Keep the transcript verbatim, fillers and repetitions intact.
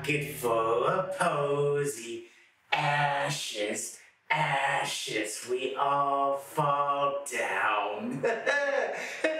bucket full of posy. Ashes, ashes, we all fall down.